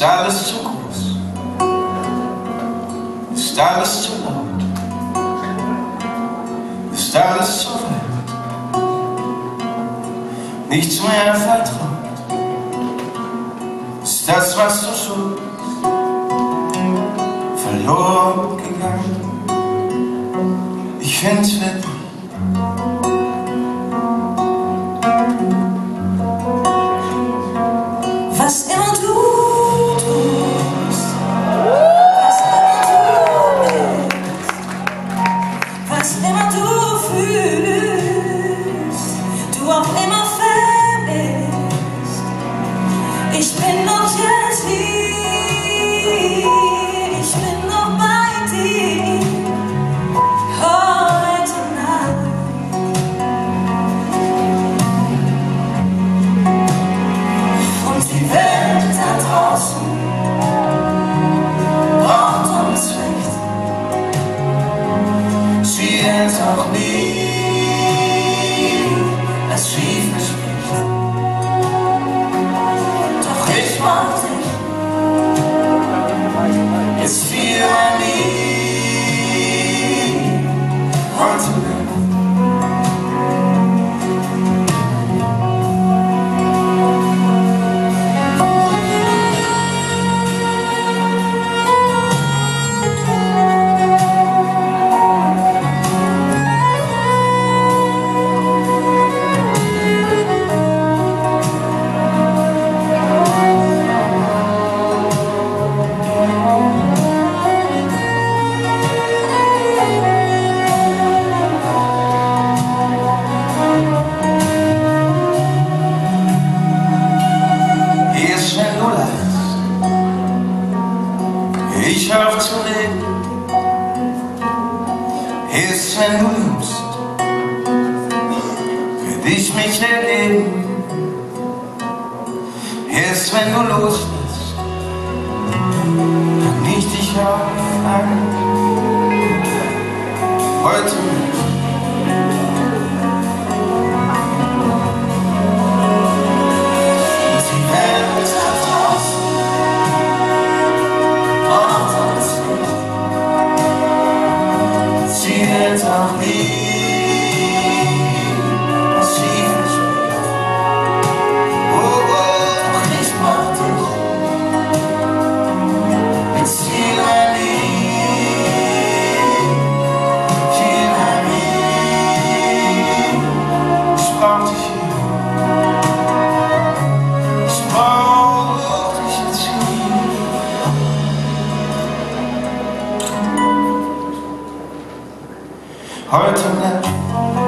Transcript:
Ist alles zu groß? Ist alles zu laut? Ist alles zu weit? Nichts mehr vertraut? Ist das, was du suchst, verloren gegangen? Ich find's wirklich. Was immer du tust, was immer du fühlst, du auch immer vermisst, ich bin noch jetzt hier, ich bin noch bei dir, heute Nacht. Und die Welt da draußen braucht uns nicht, sie hält auch nie, es schief verspricht. Doch ich mag dich, jetzt viel an nie, heute Nacht. Ich hör auf zu reden, erst wenn du liebst, würde ich mich ergeben. Erst wenn du loslässt, kann ich dich auffangen. Heute nicht. Auch nie, was sie verspricht. Oh, doch ich mach dich mit viel an nie. Ich brauch dich hier, ich brauch dich jetzt hier. Heute Nacht